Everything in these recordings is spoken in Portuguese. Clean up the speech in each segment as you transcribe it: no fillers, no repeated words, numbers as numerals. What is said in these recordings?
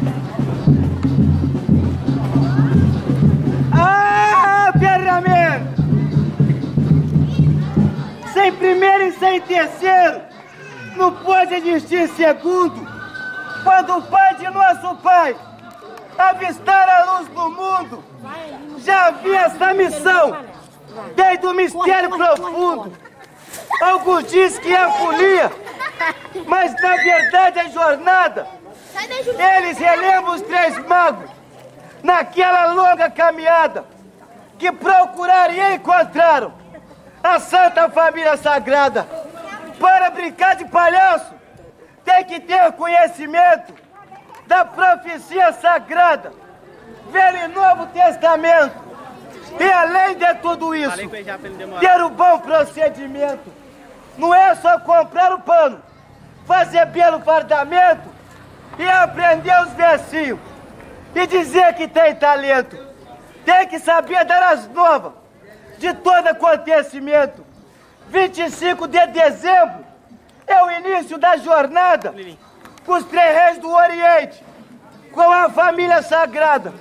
Ah, Ferramenta! Sem primeiro e sem terceiro, não pode existir segundo. Quando o Pai de nosso Pai avistar a luz do mundo, já havia essa missão, desde o mistério profundo. Alguns dizem que é folia, mas na verdade é jornada. Eles relembram os 3 magos, naquela longa caminhada, que procuraram e encontraram a Santa Família Sagrada. Para brincar de palhaço, tem que ter conhecimento da profecia sagrada, Velho e Novo Testamento. E além de tudo isso, ter o bom procedimento. Não é só comprar o pano, fazer belo fardamento e aprender os versinhos e dizer que tem talento. Tem que saber dar as novas de todo acontecimento. 25 de dezembro é o início da jornada com os 3 reis do Oriente, com a família sagrada.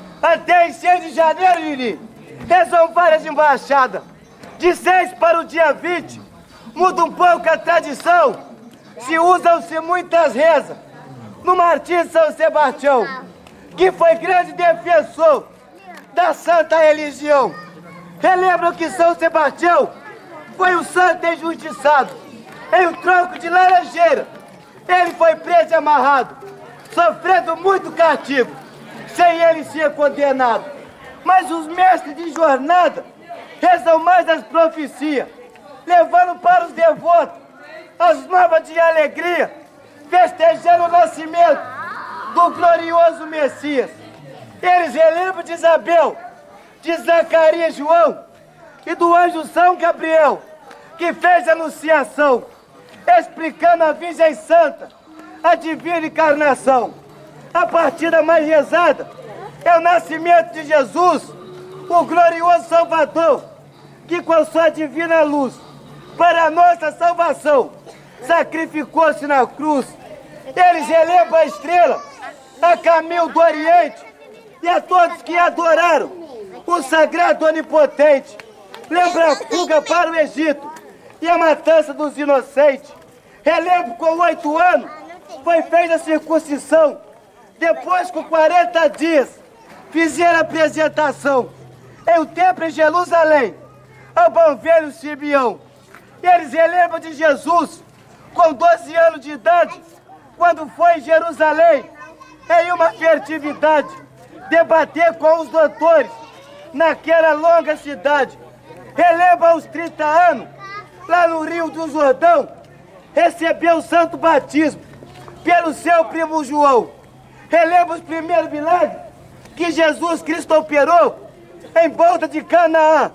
Até em 6 de janeiro, Lili, são várias embaixadas. De 6 para o dia 20, muda um pouco a tradição. Se usam-se muitas rezas no martírio de São Sebastião, que foi grande defensor da santa religião. Relembram que São Sebastião foi um santo injustiçado. Em um tronco de laranjeira, ele foi preso e amarrado, sofrendo muito castigo, sem ele ser condenado. Mas os mestres de jornada rezam mais as profecias, levando para os devotos as novas de alegria, festejando o nascimento do glorioso Messias. Eles relembram de Isabel, de Zacarias e João e do anjo São Gabriel, que fez a anunciação, explicando a Virgem Santa, a divina encarnação. A partida mais rezada é o nascimento de Jesus, o glorioso Salvador, que com sua divina luz, para a nossa salvação, sacrificou-se na cruz. Eles relembram a estrela a caminho do Oriente e a todos que adoraram o sagrado onipotente. Lembra a fuga para o Egito e a matança dos inocentes. Relembro com 8 anos foi feita a circuncisão. Depois, com 40 dias, fizeram a apresentação em um templo em Jerusalém ao bom velho Simeão. Eles relembram de Jesus com 12 anos de idade, quando foi em Jerusalém, em uma festividade, debater com os doutores naquela longa cidade. Relembra aos 30 anos, lá no Rio do Jordão, recebeu o santo batismo pelo seu primo João. Relembra os primeiros milagres que Jesus Cristo operou em volta de Canaã.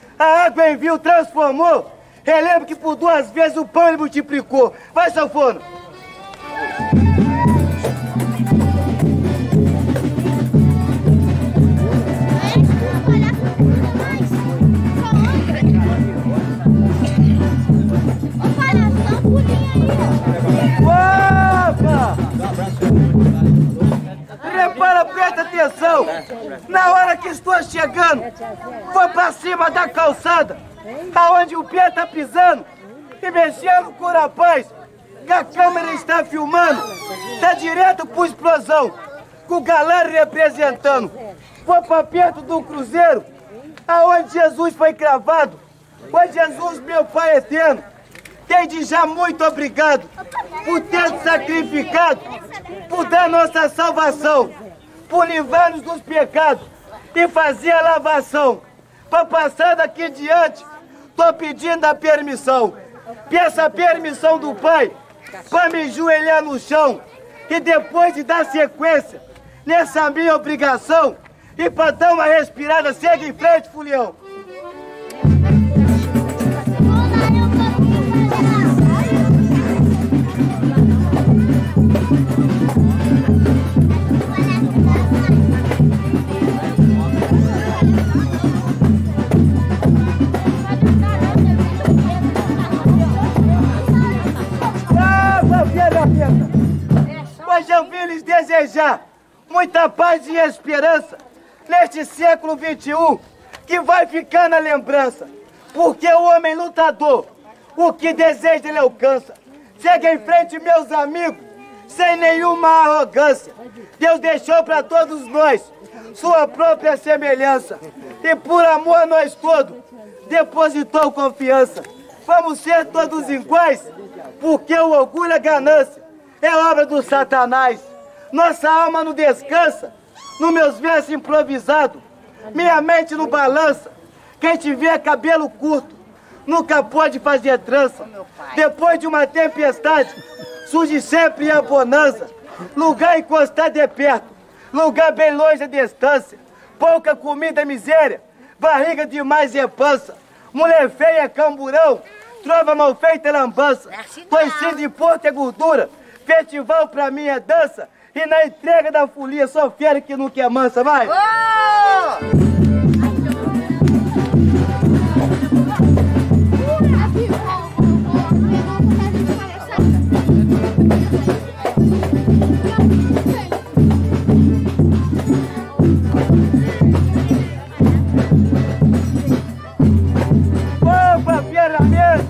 A água em vinho transformou. Relembra que por 2 vezes o pão ele multiplicou. Vai, sanfona! Opa! Repara, presta atenção. Na hora que estou chegando, vou pra cima da calçada, aonde o pé tá pisando e mexendo com o rapaz, que a câmera está filmando. Tá direto pro explosão, com o galera representando. Vou pra perto do cruzeiro, aonde Jesus foi cravado. Ó Jesus, meu Pai eterno, desde já muito obrigado por ter sacrificado, por dar nossa salvação, por livrar-nos dos pecados e fazer a lavação. Para passar daqui diante, tô pedindo a permissão. Peço a permissão do Pai para me ajoelhar no chão e depois de dar sequência nessa minha obrigação e para dar uma respirada, segue em frente, Fulião. Hoje eu vim lhes desejar muita paz e esperança neste século XXI, que vai ficar na lembrança. Porque o homem lutador, o que deseja ele alcança. Segue em frente, meus amigos, sem nenhuma arrogância. Deus deixou para todos nós sua própria semelhança. E por amor a nós todos, depositou confiança. Vamos ser todos iguais, porque o orgulho e a ganância é obra do Satanás. Nossa alma não descansa nos meus versos improvisados. Minha mente não balança. Quem tiver cabelo curto nunca pode fazer trança. Depois de uma tempestade, surge sempre a bonança. Lugar encostado é perto, lugar bem longe é distância. Pouca comida é miséria, barriga demais é pança. Mulher feia é camburão, trova mal feita é lambança. Conhecido de porto é gordura, festival pra mim é dança. E na entrega da folia só fera que nunca é mansa, vai! Oh! Opa, ferramenta!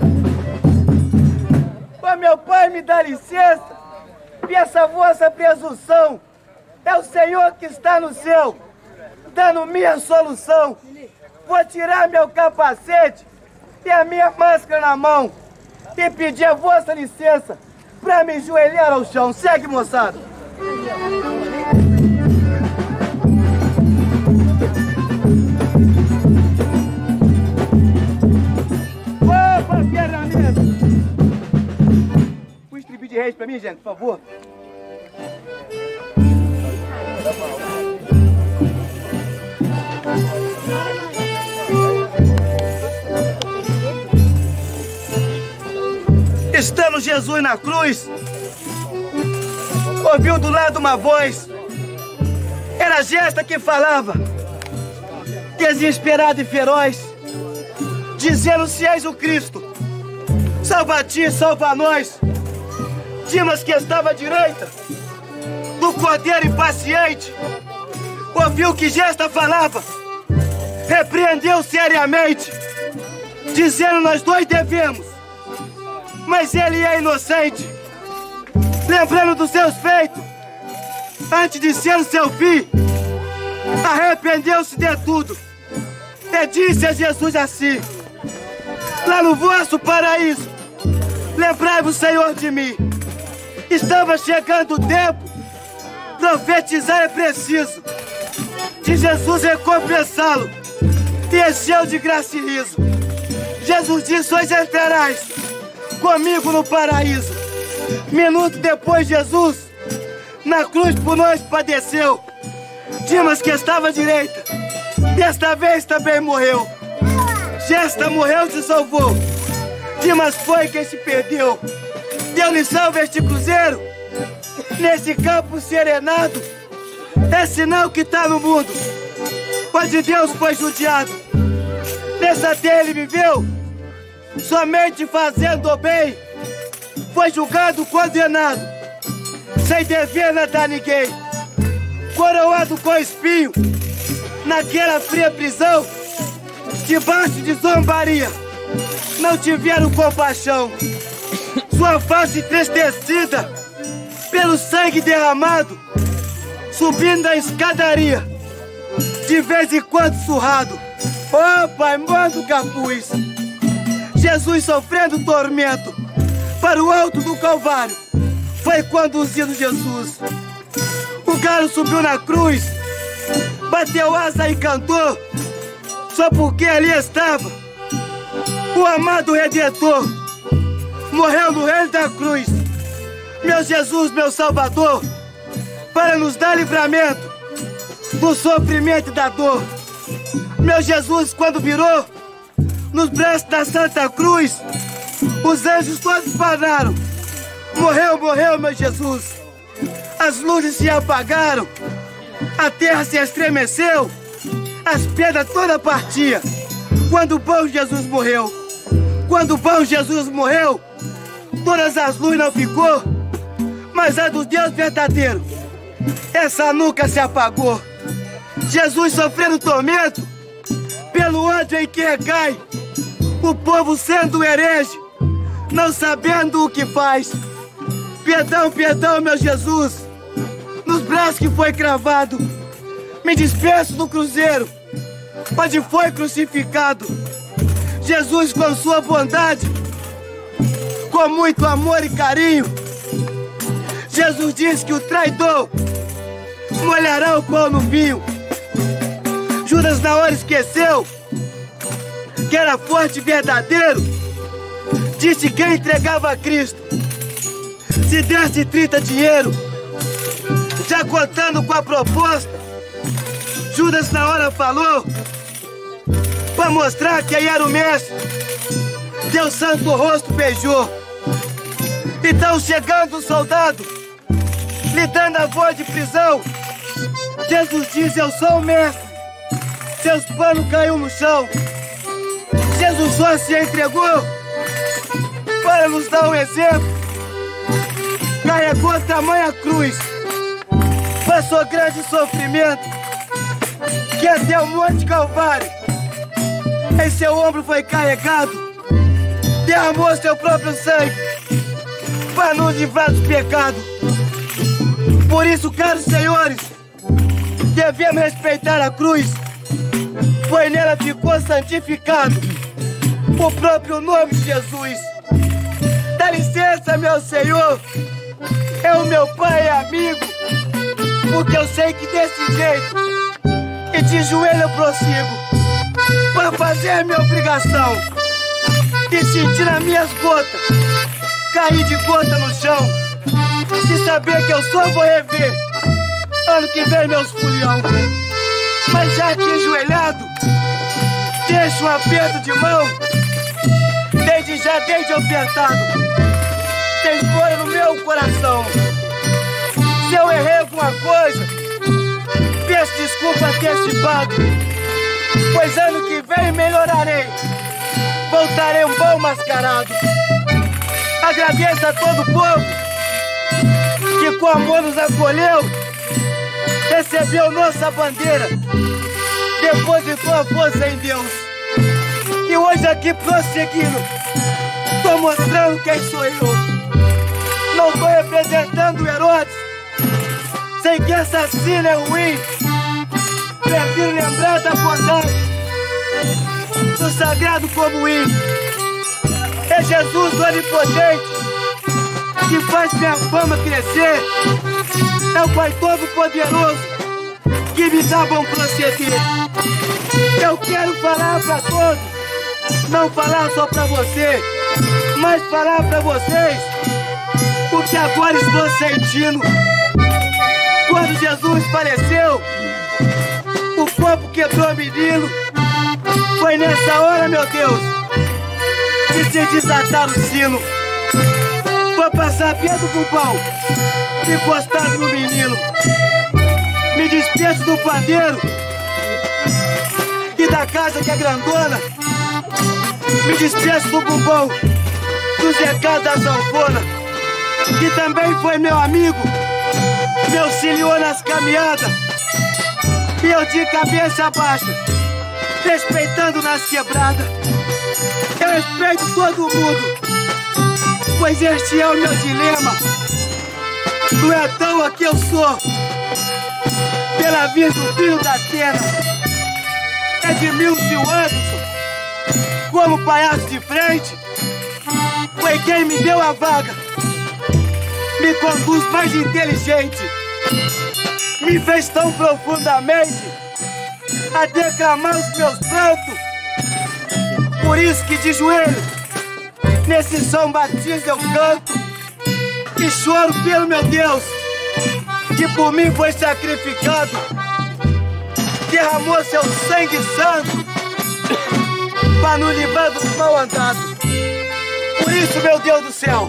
Ô meu pai, me dá licença, peça vossa presunção. É o Senhor que está no céu, dando minha solução. Vou tirar meu capacete e a minha máscara na mão e pedir a vossa licença pra me joelhar ao chão. Segue, moçada! Opa, ferramenta! Um estribilho de reis pra mim, gente, por favor. Estando Jesus na cruz, ouviu do lado uma voz. Era Gesta que falava, desesperado e feroz, dizendo: se és o Cristo, salva-te, salva nós. Dimas, que estava à direita do cordeiro impaciente, ouviu que Gesta falava, repreendeu seriamente, dizendo: nós dois devemos, mas ele é inocente. Lembrando dos seus feitos, antes de ser o seu fim, arrependeu-se de tudo e disse a Jesus assim: lá no vosso paraíso, lembrai-vos, Senhor, de mim. Estava chegando o tempo, profetizar é preciso, de Jesus recompensá-lo, e encheu de graça e riso. Jesus disse: hoje entrarás comigo no paraíso. Minuto depois, Jesus na cruz por nós padeceu. Dimas, que estava à direita, desta vez também morreu. Gesta morreu, te salvou. Dimas foi quem se perdeu. Deu lição este cruzeiro, nesse campo serenado. É sinal que tá no mundo onde Deus foi judiado. Nessa terra ele viveu somente fazendo o bem. Foi julgado, condenado, sem dever nada a ninguém. Coroado com espinho, naquela fria prisão, debaixo de zombaria, não tiveram compaixão. Sua face entristecida pelo sangue derramado, subindo a escadaria, de vez em quando surrado. Ó Pai, manda o capuz. Jesus sofrendo tormento, para o alto do Calvário foi conduzido Jesus. O galo subiu na cruz, bateu asa e cantou, só porque ali estava o amado Redentor. Morreu no reino da cruz, meu Jesus, meu Salvador, para nos dar livramento do sofrimento e da dor. Meu Jesus, quando virou nos braços da Santa Cruz, os anjos todos pararam. Morreu, morreu, meu Jesus. As luzes se apagaram, a terra se estremeceu, as pedras todas partiam. Quando o bom Jesus morreu, quando o bom Jesus morreu, todas as luzes não ficou, mas a do Deus verdadeiro essa nunca se apagou. Jesus sofrendo tormento pelo ódio em que recai, o povo sendo herege, não sabendo o que faz. Perdão, perdão, meu Jesus, nos braços que foi cravado, me despeço do cruzeiro, onde foi crucificado. Jesus, com sua bondade, com muito amor e carinho, Jesus disse que o traidor molhará o pão no vinho. Judas na hora esqueceu que era forte e verdadeiro. Disse que entregava a Cristo se desse 30 dinheiro. Já contando com a proposta, Judas na hora falou, pra mostrar quem era o mestre, teu santo rosto beijou. Então chegando o soldado, lhe dando a voz de prisão, Jesus diz, eu sou o mestre. Seus panos caiu no chão. Jesus só se entregou para nos dar um exemplo. Carregou tamanha cruz, passou grande sofrimento, que até o Monte Calvário em seu ombro foi carregado. Derramou seu próprio sangue para nos livrar dos pecados. Por isso, caros senhores, devemos respeitar a cruz, pois nela ficou santificado o próprio nome de Jesus. Dá licença, meu Senhor, é o meu pai e amigo, porque eu sei que desse jeito, e de joelho eu prossigo, para fazer a minha obrigação, e sentir nas minhas gotas, cair de gota no chão, e saber que eu só vou rever ano que vem meus folião. Mas já que enjoelhado, deixo um aperto de mão, desde apertado, tem fora no meu coração. Se eu errei alguma coisa, peço desculpa antecipado, pois ano que vem melhorarei, voltarei um bom mascarado. Agradeço a todo o povo que com amor nos acolheu, recebeu nossa bandeira, depositou a força em Deus. E hoje aqui prosseguindo, tô mostrando quem sou eu. Não tô representando Herodes, sei que assassino é ruim. Prefiro lembrar da bondade do sagrado comuim. É Jesus onipotente que faz minha fama crescer. É o Pai Todo-Poderoso que me dá bom proceder. Eu quero falar pra todos, não falar só pra você, mas falar pra vocês o que agora estou sentindo. Quando Jesus faleceu, o corpo quebrou menino. Foi nessa hora, meu Deus, que se desatar o sino. Vou passar Pedro com pau, encostado no menino. Me despeço do pandeiro e da casa que é grandona. Me despeço do bumbão, do Zecado da sanfona, que também foi meu amigo, me auxiliou nas caminhadas. E eu de cabeça baixa, respeitando nas quebradas. Eu respeito todo mundo, pois este é o meu dilema. Não é à toa que eu sou, pela vida do filho da Atena. Edmilson Anderson, como palhaço de frente, foi quem me deu a vaga, me conduz mais inteligente, me fez tão profundamente a declamar os meus prantos. Por isso que de joelho, nesse São Batista eu canto e choro pelo meu Deus, que por mim foi sacrificado, derramou seu sangue santo para nos livrar do mal andado. Por isso, meu Deus do céu,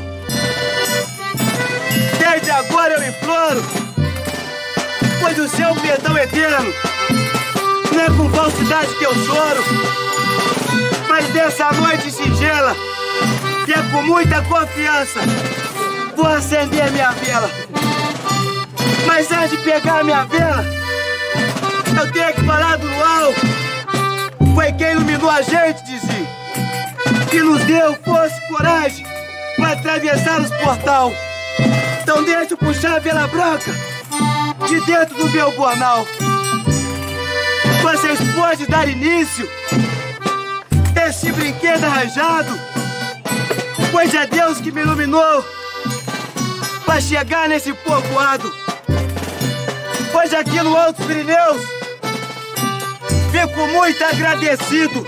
desde agora eu imploro, pois o seu perdão eterno não é com falsidade que eu choro, mas nessa noite singela, e é com muita confiança, vou acender minha vela. Mas Antes de pegar a minha vela, eu tenho que falar do Luau. Foi quem iluminou a gente, dizia, que nos deu força e coragem para atravessar os portal. Então deixa eu puxar a vela branca de dentro do meu bornal. Vocês podem dar início a esse brinquedo arranjado, pois é Deus que me iluminou para chegar nesse povoado. Pois aqui no Alto Pirineus fico muito agradecido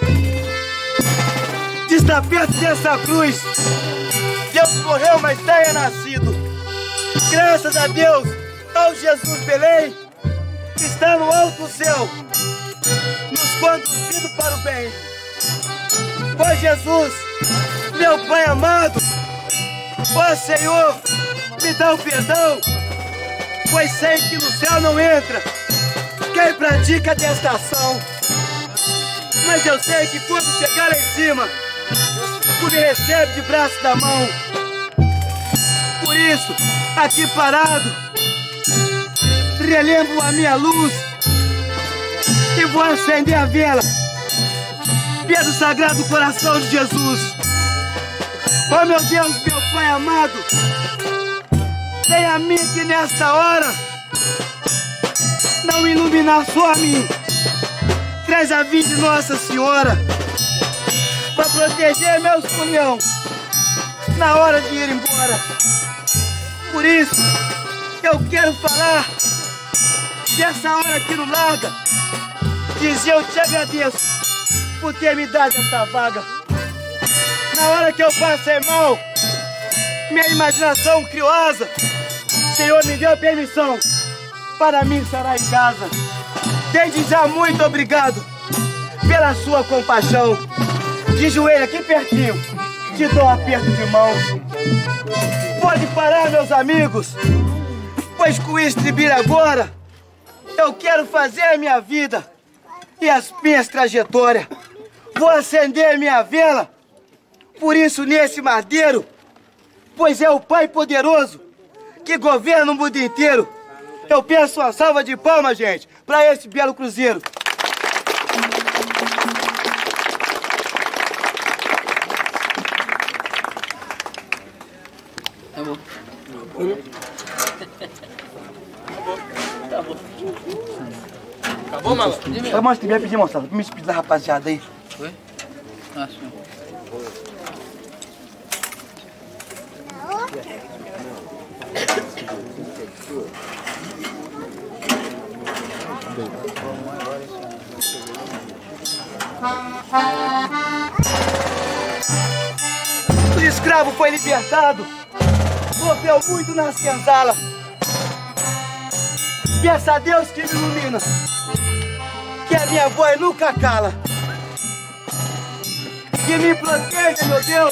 de estar perto dessa cruz. Deus morreu, mas tenha nascido. Graças a Deus, ao Jesus Belém, que está no alto céu, nos conduzindo para o bem. Ó Jesus, meu Pai amado, ó Senhor, me dá o perdão, pois sei que no céu não entra quem pratica desta ação. Mas eu sei que quando chegar lá em cima, tu me recebe de braço da mão. Por isso, aqui parado, relembro a minha luz e vou acender a vela pelo Sagrado Coração de Jesus. Oh meu Deus, meu Pai amado, vem a mim que nesta hora não iluminar só a mim. Traz a vida de Nossa Senhora para proteger meus punhão na hora de ir embora. Por isso, eu quero falar dessa hora aqui no Larga, dizer eu te agradeço por ter me dado essa vaga. Na hora que eu passei mal, minha imaginação criosa, Senhor me deu permissão para mim estar em casa. Desde já muito obrigado pela sua compaixão. De joelho aqui pertinho, te dou um aperto de mão. Pode parar, meus amigos, pois com o estribilho agora eu quero fazer a minha vida e as minhas trajetórias. Vou acender minha vela, por isso nesse madeiro, pois é o Pai poderoso que governa o mundo inteiro. Eu peço uma salva de palmas, gente, para esse belo cruzeiro. Tá bom. Acabou, mano? Ô, mano, se tiver pedir, moçada, me despedir da rapaziada aí. Foi? Ah, sim. O escravo foi libertado, sofreu muito na senzala. Peça a Deus que me ilumina, que a minha voz nunca cala. Que me proteja, meu Deus,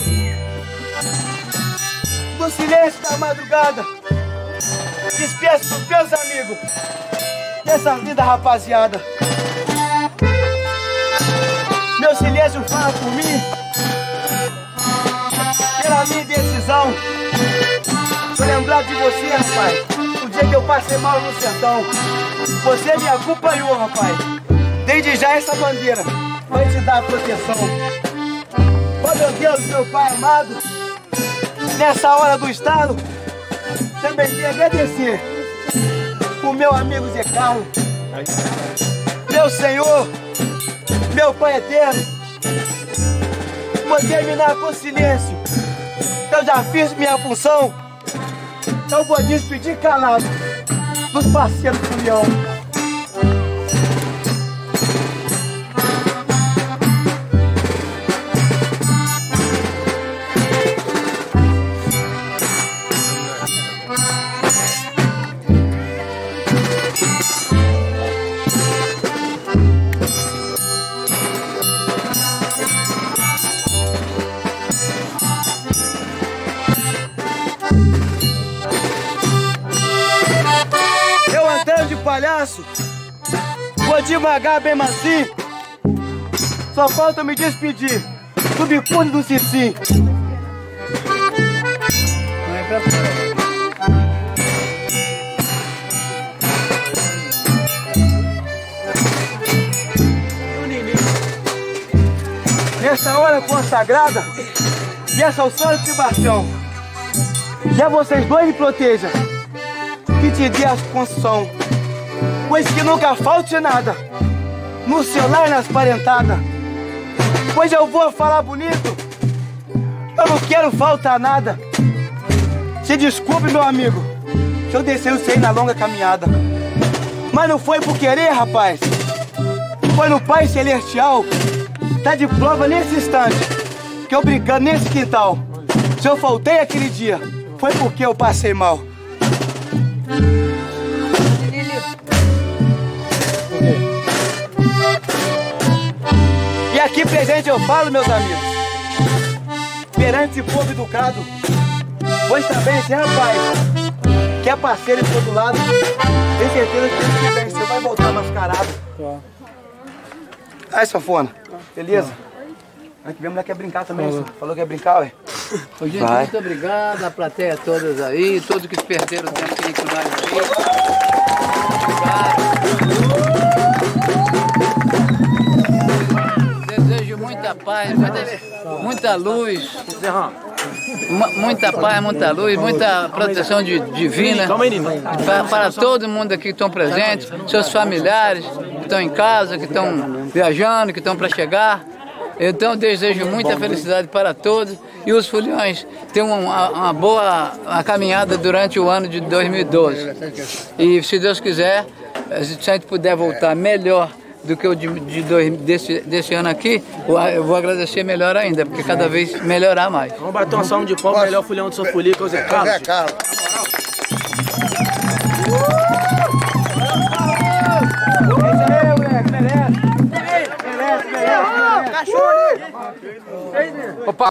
do silêncio da madrugada. Despeço dos meus amigos dessa vida, rapaziada. Meu silêncio fala por mim, pela minha decisão. Tô lembrado de você, rapaz, o dia que eu passei mal no sertão. Você me acompanhou, rapaz. Desde já essa bandeira vai te dar proteção. Oh meu Deus, meu Pai amado, nessa hora do estalo, também tenho a agradecer o meu amigo Zé Carlos. Meu Senhor, meu Pai eterno, vou terminar com silêncio. Eu já fiz minha função, eu vou despedir calado dos parceiros do Leão. Palhaço, vou devagar bem macio. Só falta me despedir do bicudo do Cici. Não é pra nessa hora consagrada, peço ao Santo Sebastião que a vocês dois me proteja, que te dê a construção, pois que nunca falte nada, no celular e nas parentadas. Pois eu vou falar bonito, eu não quero faltar nada. Se desculpe, meu amigo, se eu descer o sei na longa caminhada. Mas não foi por querer, rapaz, foi no Pai Celestial. Tá de prova nesse instante, que eu brincando nesse quintal. Se eu faltei aquele dia, foi porque eu passei mal. E aqui presente eu falo, meus amigos, perante esse povo educado, pois também esse rapaz, que é parceiro de todo lado, tem certeza que ano que vem você vai voltar mascarado. Aí, sanfona, beleza? Ano que vem a mulher quer brincar também, senhor. Falou que quer brincar, ué? Ô, gente, muito obrigado, a plateia todas aí, todos que perderam tempo que inclinaram aí. Obrigado. Desejo muita paz, muita luz, muita paz, muita luz, muita proteção divina para todo mundo aqui que estão presentes, seus familiares que estão em casa, que estão viajando, que estão para chegar. Então desejo muita felicidade para todos e os foliões tenham uma boa caminhada durante o ano de 2012. E se Deus quiser, se a gente puder voltar melhor do que o desse ano aqui, eu vou agradecer melhor ainda, porque cada vez melhorar mais. Vamos bater uma salva de palmas, melhor folião do São Folico, o Zé Carlos. Zé Carlos. Cachorro ali! Opa!